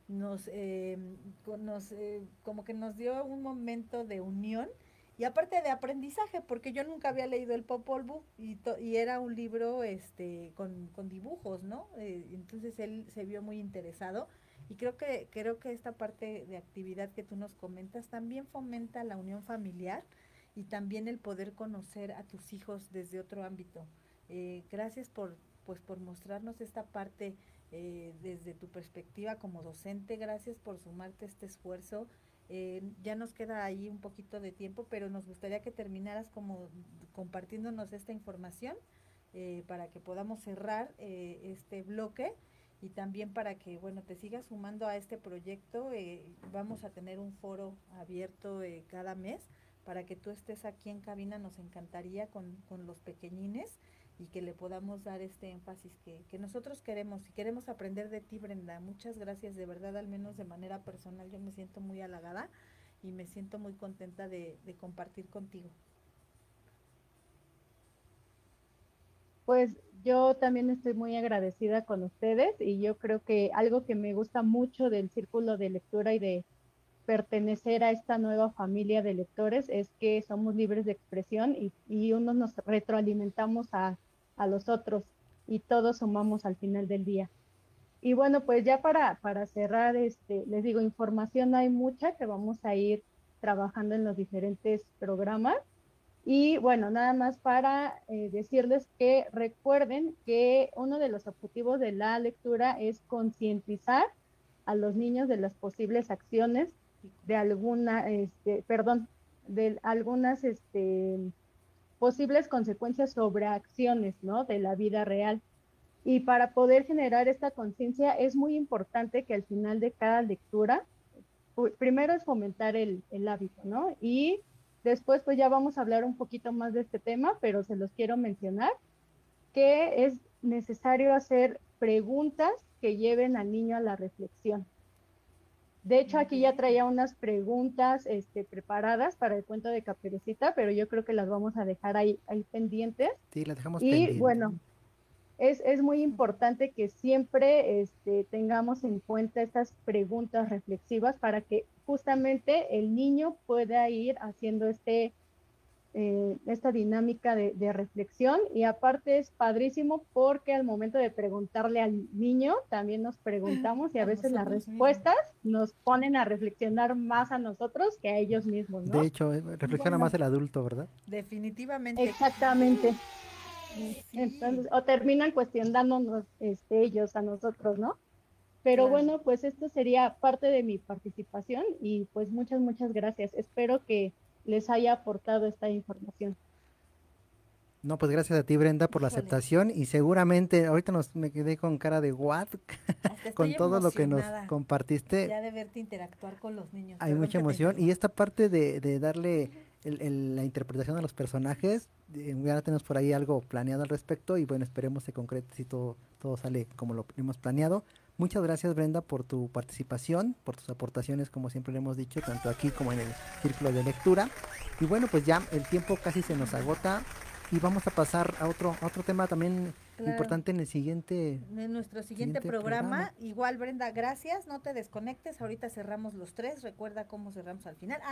como que nos dio un momento de unión y aparte de aprendizaje, porque yo nunca había leído el Popol Vuh y era un libro con dibujos, ¿no? Entonces él se vio muy interesado, y creo que esta parte de actividad que tú nos comentas también fomenta la unión familiar y también el poder conocer a tus hijos desde otro ámbito. Gracias por mostrarnos esta parte desde tu perspectiva como docente. Gracias por sumarte a este esfuerzo. Ya nos queda ahí un poquito de tiempo, pero nos gustaría que terminaras como compartiéndonos esta información para que podamos cerrar este bloque, y también para que, bueno, te sigas sumando a este proyecto. Vamos a tener un foro abierto cada mes para que tú estés aquí en cabina, nos encantaría con los pequeñines y que le podamos dar este énfasis que nosotros queremos y queremos aprender de ti, Brenda. Muchas gracias, de verdad, al menos de manera personal, yo me siento muy halagada y me siento muy contenta de compartir contigo. Pues yo también estoy muy agradecida con ustedes y yo creo que algo que me gusta mucho del círculo de lectura y de pertenecer a esta nueva familia de lectores es que somos libres de expresión y unos nos retroalimentamos a los otros y todos sumamos al final del día. Y bueno, pues ya para cerrar, les digo, información hay mucha que vamos a ir trabajando en los diferentes programas. Y bueno, nada más para decirles que recuerden que uno de los objetivos de la lectura es concientizar a los niños de las posibles acciones de algunas posibles consecuencias sobre acciones, ¿no? De la vida real. Y para poder generar esta conciencia es muy importante que al final de cada lectura, primero es fomentar el hábito, ¿no? Y después pues ya vamos a hablar un poquito más de este tema, pero se los quiero mencionar, que es necesario hacer preguntas que lleven al niño a la reflexión. De hecho, aquí ya traía unas preguntas preparadas para el cuento de Caperucita, pero yo creo que las vamos a dejar ahí pendientes. Sí, las dejamos pendientes. Y bueno, es muy importante que siempre tengamos en cuenta estas preguntas reflexivas para que justamente el niño pueda ir haciendo esta dinámica de reflexión. Y aparte es padrísimo porque al momento de preguntarle al niño también nos preguntamos y a veces las respuestas nos ponen a reflexionar más a nosotros que a ellos mismos, ¿no? De hecho, reflexiona más el adulto, ¿verdad? Definitivamente. Exactamente. Sí. Entonces, o terminan cuestionándonos ellos a nosotros, ¿no? Pero bueno, pues esto sería parte de mi participación y pues muchas gracias. Espero que les haya aportado esta información. No, pues gracias a ti, Brenda, por la aceptación y seguramente ahorita me quedé con cara de what con todo lo que nos compartiste. Ya de verte interactuar con los niños. Hay mucha emoción y esta parte de darle la interpretación a los personajes, ya tenemos por ahí algo planeado al respecto y bueno, esperemos se concrete si todo sale como lo hemos planeado. Muchas gracias, Brenda, por tu participación, por tus aportaciones, como siempre le hemos dicho, tanto aquí como en el círculo de lectura. Y bueno, pues ya el tiempo casi se nos agota y vamos a pasar a otro tema también importante en nuestro siguiente programa. Igual, Brenda, gracias, no te desconectes, ahorita cerramos los tres, recuerda cómo cerramos al final.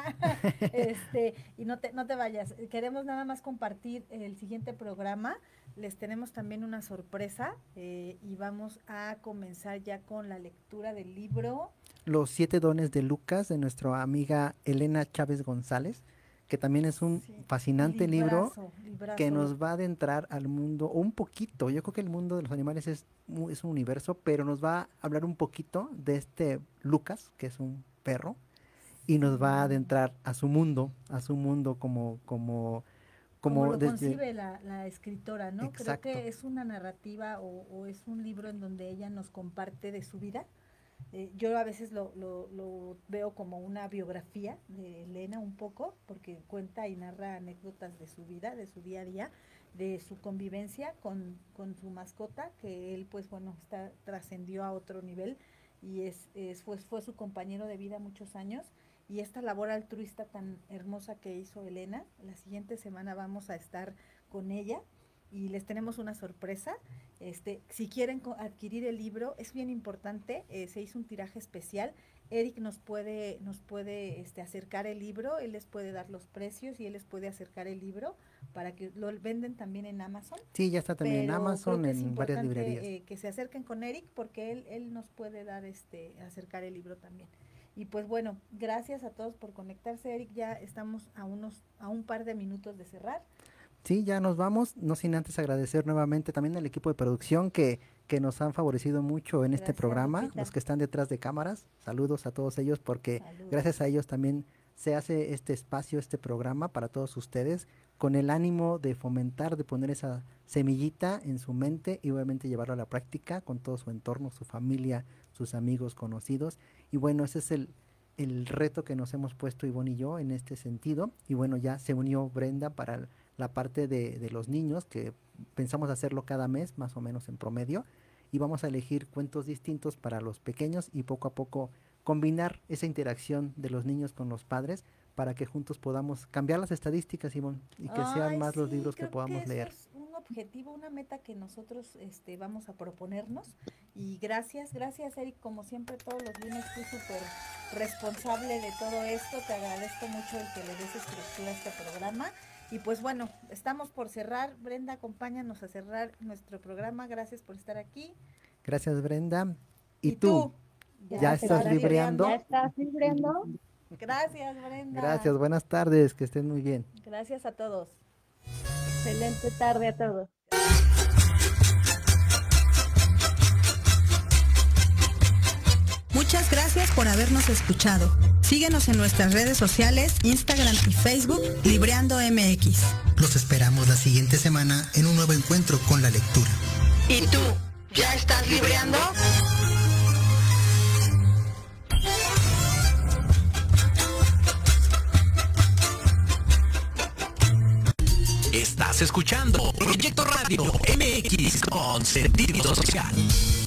Y no te vayas, queremos nada más compartir el siguiente programa, les tenemos también una sorpresa y vamos a comenzar ya con la lectura del libro Los 7 dones de Lucas, de nuestra amiga Elena Chávez González, que también es un fascinante libro que nos va a adentrar al mundo, o un poquito, yo creo que el mundo de los animales es un universo, pero nos va a hablar un poquito de este Lucas, que es un perro, y nos va a adentrar a su mundo como lo concibe la escritora, ¿no? Exacto. Creo que es una narrativa o es un libro en donde ella nos comparte de su vida. Yo a veces lo veo como una biografía de Elena un poco, porque cuenta y narra anécdotas de su vida, de su día a día, de su convivencia con su mascota, que él pues bueno, trascendió a otro nivel y fue su compañero de vida muchos años. Y esta labor altruista tan hermosa que hizo Elena, la siguiente semana vamos a estar con ella y les tenemos una sorpresa. Si quieren adquirir el libro, es bien importante, se hizo un tiraje especial. Eric nos puede acercar el libro, él les puede dar los precios y él les puede acercar el libro para que lo venden también en Amazon. Sí, ya está también en Amazon, en varias librerías. Que se acerquen con Eric porque él nos puede dar acercar el libro también. Y pues bueno, gracias a todos por conectarse, Eric, ya estamos a un par de minutos de cerrar. Sí, ya nos vamos, no sin antes agradecer nuevamente también al equipo de producción que nos han favorecido mucho en este programa, Lupita. Los que están detrás de cámaras, saludos a todos ellos porque gracias a ellos también se hace este espacio, este programa para todos ustedes, con el ánimo de fomentar, de poner esa semillita en su mente y obviamente llevarlo a la práctica con todo su entorno, su familia, sus amigos, conocidos. Y bueno, ese es el reto que nos hemos puesto Ivonne y yo en este sentido. Y bueno, ya se unió Brenda para la parte de los niños, que pensamos hacerlo cada mes, más o menos en promedio. Y vamos a elegir cuentos distintos para los pequeños y poco a poco combinar esa interacción de los niños con los padres para que juntos podamos cambiar las estadísticas, Ivonne, y que sean más los libros que podamos leer. Es un objetivo, una meta que nosotros vamos a proponernos. Y gracias Eric, como siempre todos los lunes fui súper responsable de todo esto. Te agradezco mucho el que le des estructura a este programa. Y pues bueno, estamos por cerrar. Brenda, acompáñanos a cerrar nuestro programa. Gracias por estar aquí. Gracias, Brenda. ¿Y tú? ¿Ya estás libreando? ¿Ya estás libreando? Gracias, Brenda. Gracias, buenas tardes, que estén muy bien. Gracias a todos. Excelente tarde a todos. Muchas gracias por habernos escuchado. Síguenos en nuestras redes sociales, Instagram y Facebook, Libreando MX. Los esperamos la siguiente semana en un nuevo encuentro con la lectura. ¿Y tú? ¿Ya estás libreando? Estás escuchando Proyecto Radio MX con sentido social.